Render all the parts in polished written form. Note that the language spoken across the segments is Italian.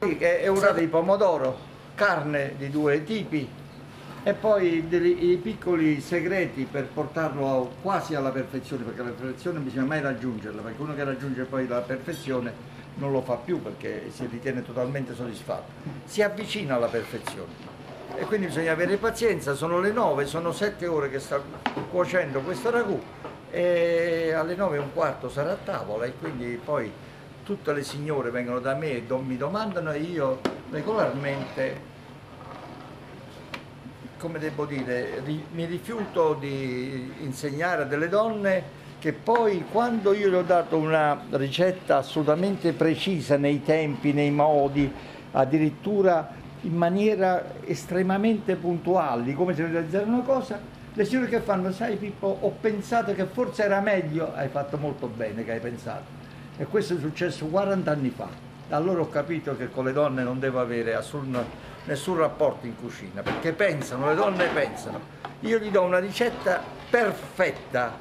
È una di pomodoro, carne di 2 tipi e poi i piccoli segreti per portarlo quasi alla perfezione, perché la perfezione non bisogna mai raggiungerla, perché uno che raggiunge poi la perfezione non lo fa più perché si ritiene totalmente soddisfatto, si avvicina alla perfezione. E quindi bisogna avere pazienza, sono le 9, sono 7 ore che sta cuocendo questo ragù e alle 9:15 sarà a tavola e quindi poi tutte le signore vengono da me e mi domandano e io regolarmente, come devo dire, mi rifiuto di insegnare a delle donne che poi quando io gli ho dato una ricetta assolutamente precisa nei tempi, nei modi, addirittura in maniera estremamente puntuale di come si realizzare una cosa, le signore che fanno, sai Pippo, ho pensato che forse era meglio, hai fatto molto bene che hai pensato. E questo è successo 40 anni fa. Da allora ho capito che con le donne non devo avere nessun rapporto in cucina, perché pensano, le donne pensano. Io gli do una ricetta perfetta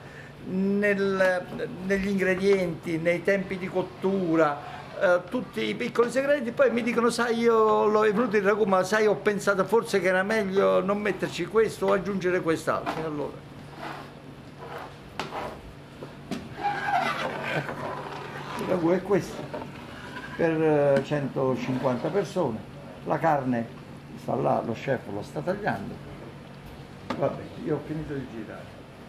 negli ingredienti, nei tempi di cottura, tutti i piccoli segreti, poi mi dicono sai io l'ho venuto il ragù ma sai ho pensato forse che era meglio non metterci questo o aggiungere quest'altro. E allora il ragù è questo per 150 persone, la carne sta là, lo chef lo sta tagliando. Vabbè, io ho finito di girare.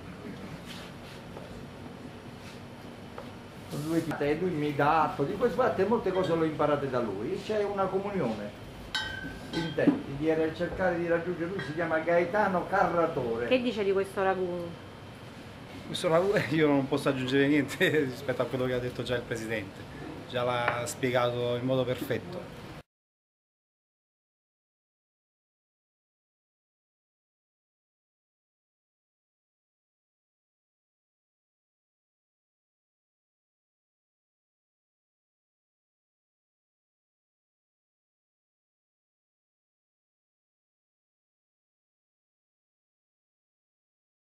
Lui mi dà atto di questo fatto e molte cose l'ho imparate da lui. C'è una comunione intenti di cercare di raggiungere, lui si chiama Gaetano Carratore. Che dice di questo ragù? Questo ragù io non posso aggiungere niente rispetto a quello che ha detto già il Presidente, già l'ha spiegato in modo perfetto.